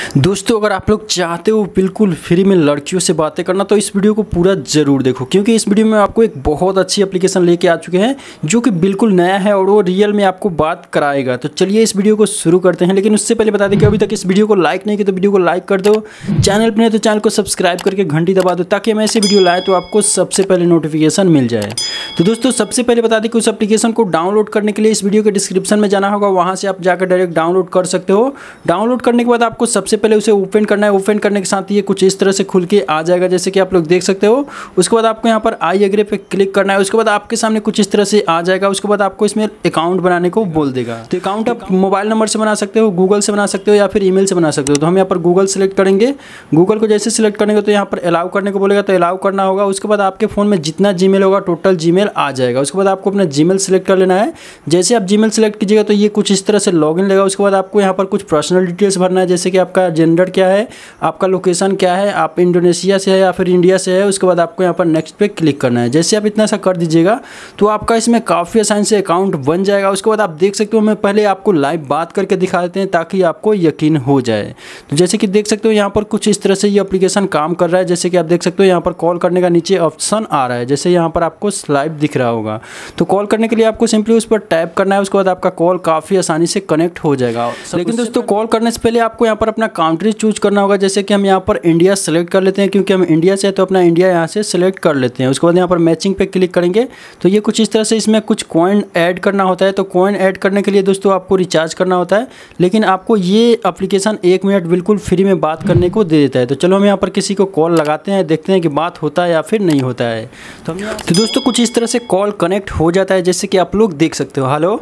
दोस्तों अगर आप लोग चाहते हो बिल्कुल फ्री में लड़कियों से बातें करना तो इस वीडियो को पूरा ज़रूर देखो, क्योंकि इस वीडियो में आपको एक बहुत अच्छी एप्लीकेशन लेके आ चुके हैं जो कि बिल्कुल नया है और वो रियल में आपको बात कराएगा। तो चलिए इस वीडियो को शुरू करते हैं, लेकिन उससे पहले बता दें कि अभी तक इस वीडियो को लाइक नहीं किया तो वीडियो को लाइक कर दो, चैनल पर नहीं तो चैनल को सब्सक्राइब करके घंटी दबा दो ताकि हम ऐसे वीडियो लाए तो आपको सबसे पहले नोटिफिकेशन मिल जाए। तो दोस्तों सबसे पहले बता दें कि उस एप्लीकेशन को डाउनलोड करने के लिए इस वीडियो के डिस्क्रिप्शन में जाना होगा, वहाँ से आप जाकर डायरेक्ट डाउनलोड कर सकते हो। डाउनलोड करने के बाद आपको सबसे पहले उसे ओपन करना है। ओपन करने के साथ ये कुछ इस तरह से खुल के आ जाएगा जैसे कि आप लोग देख सकते हो। उसके बाद आपको यहाँ पर आई एग्री पे क्लिक करना है। उसके बाद आपके सामने कुछ इस तरह से आ जाएगा। उसके बाद आपको इसमें अकाउंट बनाने को बोल देगा। तो अकाउंट आप मोबाइल नंबर से बना सकते हो, गूगल से बना सकते हो या फिर ईमेल से बना सकते हो। तो हम यहाँ पर गूगल सेलेक्ट करेंगे। गूगल को जैसे सिलेक्ट करेंगे तो यहाँ पर अलाउ करने को बोलेगा, तो अलाउ करना होगा। उसके बाद आपके फ़ोन में जितना जीमेल होगा टोटल जीमेल आ जाएगा। उसके बाद आपको अपना जीमेल सेलेक्ट कर लेना है। जैसे आप जीमेल सेलेक्ट कीजिएगा तो ये कुछ इस तरह से लॉगिन लेगा। उसके बाद आपको यहाँ पर कुछ पर्सनल डिटेल्स भरना है, जैसे कि आपका जेंडर क्या है, आपका लोकेशन क्या है, आप इंडोनेशिया से है या फिर इंडिया से है। उसके बाद आपको यहाँ पर नेक्स्ट पे क्लिक करना है। जैसे आप इतना सा कर दीजिएगा तो आपका इसमें काफ़ी आसानी से अकाउंट बन जाएगा। उसके बाद आप देख सकते हो, मैं पहले आपको लाइव बात करके दिखा देते हैं ताकि आपको यकीन हो जाए। तो जैसे कि देख सकते हो यहाँ पर कुछ इस तरह से ये एप्लीकेशन काम कर रहा है। जैसे कि आप देख सकते हो यहाँ पर कॉल करने का नीचे ऑप्शन आ रहा है, जैसे यहाँ पर आपको लाइव दिख रहा होगा। तो कॉल करने के लिए आपको सिंपली उस पर टैप करना है। उसके बाद आपका कॉल काफ़ी आसानी से कनेक्ट हो जाएगा। लेकिन दोस्तों कॉल करने से पहले आपको यहाँ पर अपना कंट्री चूज करना होगा। जैसे कि हम यहाँ पर इंडिया सेलेक्ट कर लेते हैं, क्योंकि हम इंडिया से है तो अपना इंडिया यहाँ से सेलेक्ट कर लेते हैं। उसके बाद यहाँ पर मैचिंग पे क्लिक करेंगे तो ये कुछ इस तरह से इसमें कुछ कॉइन ऐड करना होता है। तो कॉइन ऐड करने के लिए दोस्तों आपको रिचार्ज करना होता है, लेकिन आपको ये एप्लीकेशन 1 मिनट बिल्कुल फ्री में बात करने को दे देता है। तो चलो हम यहाँ पर किसी को कॉल लगाते हैं, देखते हैं कि बात होता है या फिर नहीं होता है। तो दोस्तों कुछ इस तरह से कॉल कनेक्ट हो जाता है, जैसे कि आप लोग देख सकते हो। हेलो,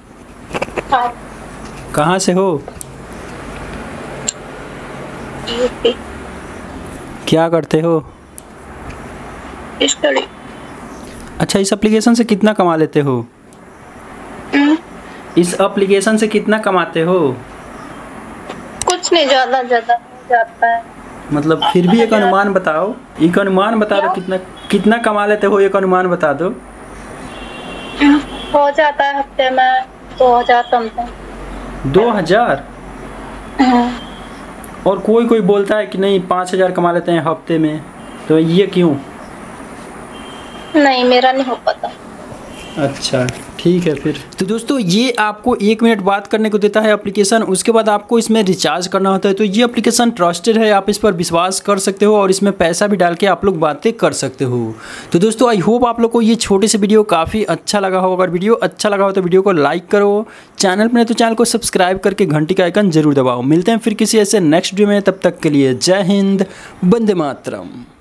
कहाँ से हो? क्या करते हो? स्टडी। अच्छा, इस एप्लीकेशन से कितना कमा लेते हो? इस एप्लीकेशन से कितना कमाते हो? कुछ नहीं, ज्यादा जाता है। मतलब फिर भी एक अनुमान बताओ, एक अनुमान बता दो, कितना कमा लेते हो, एक अनुमान बता दो। हो जाता है हफ्ते में 2000 समथिंग। 2000? और कोई बोलता है कि नहीं 5000 कमा लेते हैं हफ्ते में, तो ये क्यों? नहीं, मेरा नहीं हो पाता। अच्छा ठीक है फिर। तो दोस्तों ये आपको 1 मिनट बात करने को देता है एप्लीकेशन। उसके बाद आपको इसमें रिचार्ज करना होता है। तो ये एप्लीकेशन ट्रस्टेड है, आप इस पर विश्वास कर सकते हो और इसमें पैसा भी डाल के आप लोग बातें कर सकते हो। तो दोस्तों आई होप आप लोग को ये छोटी सी वीडियो काफ़ी अच्छा लगा हो। अगर वीडियो अच्छा लगा हो तो वीडियो को लाइक करो, चैनल पर नहीं तो चैनल को सब्सक्राइब करके घंटी का आइकन जरूर दबाओ। मिलते हैं फिर किसी ऐसे नेक्स्ट वीडियो में, तब तक के लिए जय हिंद, वंदे मातरम।